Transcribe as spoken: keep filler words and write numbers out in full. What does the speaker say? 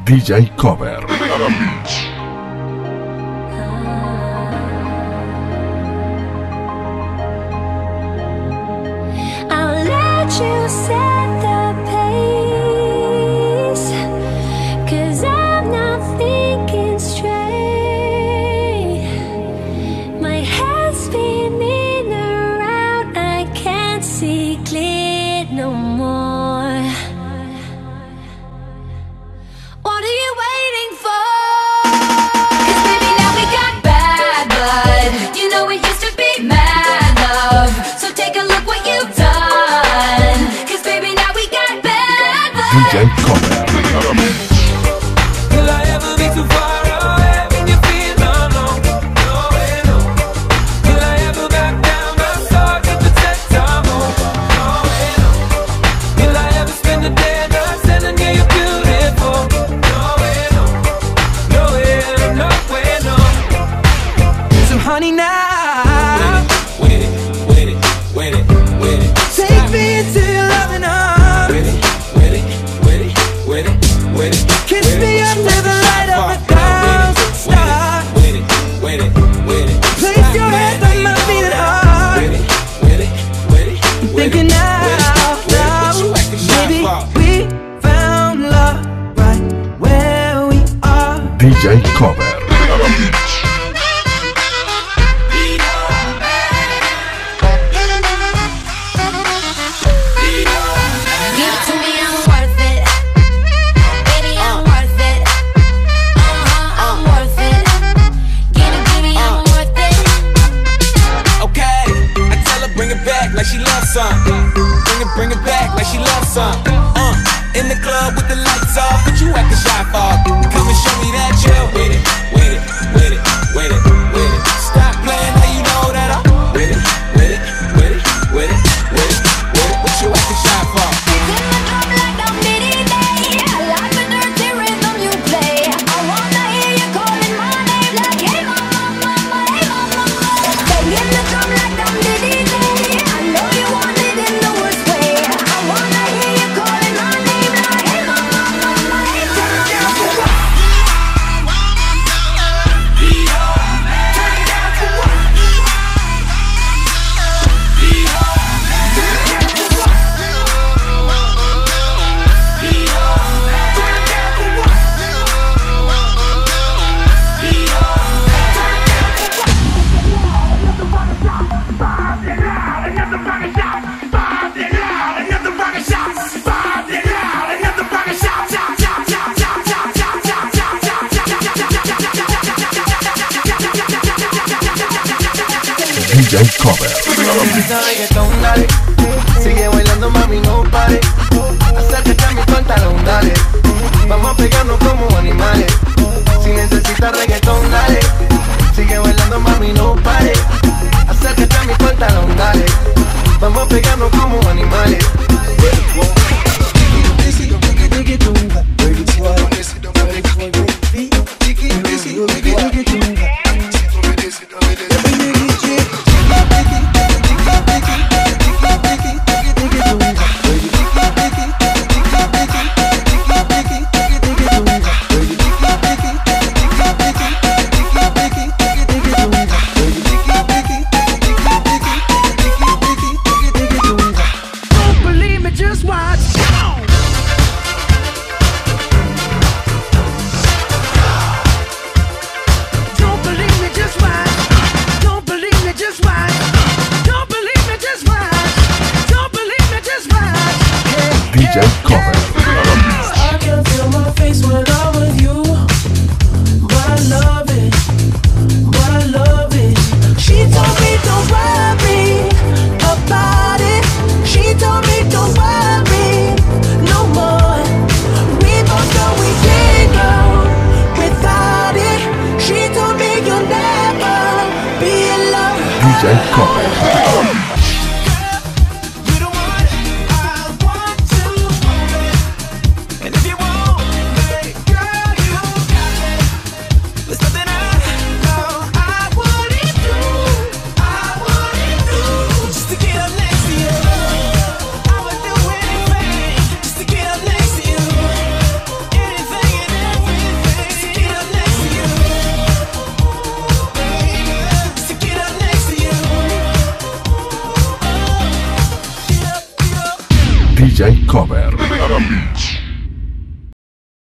D J Cover. I'll let you set the pace, 'cause I'm not thinking straight. My head's spinning around, I can't see clear no more. What are you waiting for? 'Cause baby, now we got bad blood. You know it used to be mad love. So take a look what you've done. 'Cause baby, now we got bad blood. D J Cover. Will I ever be too far away when you feel alone? No way, no. Will I ever back down my sword to protect our home? No way, no. Will I ever spend the day not telling you you're beautiful? No way, no. No way, no way, no. So honey now, with it, with it, with it, with it. Take me into your loving arms. With it, with it, with it, with it, with it. Kiss me under the light of a thousand stars. With it, with it, with it. Place your head on my beating heart. With it, with it, with it. I'm thinking now, now, baby, we found love right where we are. D J Cover. Give it to me, I'm worth it. Baby, I'm worth it. Uh-huh, I'm worth it. Give it to me, I'm worth it. Okay, I tell her bring it back like she loves some. Bring it, bring it back like she loves some. Uh, in the club with the lights off, but you acting shy for. Come and show me that you're with it, with it, with it, with it, with it. Stop playing, now you know that I'm with it, with it, with it, with it, with it, with it. What you acting shy for? In the drum like a mini day. Like a dirty rhythm you play. I wanna hear you calling my name like, hey mama, mama, hey mama, mama. Bang in the drum like a mini day. I know you want it in the worst way. I wanna hear you calling my name like, hey mama, mama, hey mama. D J Cover. Empieza reggaetón, dale. Sigue bailando, mami, no pare. Acércate a mi pantalón, dale. Vamos a pegarnos como animales. Si necesitas reggaetón, dale. Sigue bailando, mami, no pare. Acércate a mi pantalón, dale. Vamos a pegarnos como animales. Don't believe me, just watch. Don't believe me, just watch. Don't believe me, just watch. Don't believe me, just watch. Don't believe me, just watch. D J Cover. I can feel my face when I'm with you, but I love it, but I love it. She told me don't worry about it. She told me don't worry no more. We both know we can't go without it. She told me you'll never be alone. D J Cover. You the one I want to hold, and if you want me, girl, you got it. There's nothing I know I wouldn't do, I wouldn't do just to get up next to you. I would do anything just to get up next to you. Anything and D J Cover.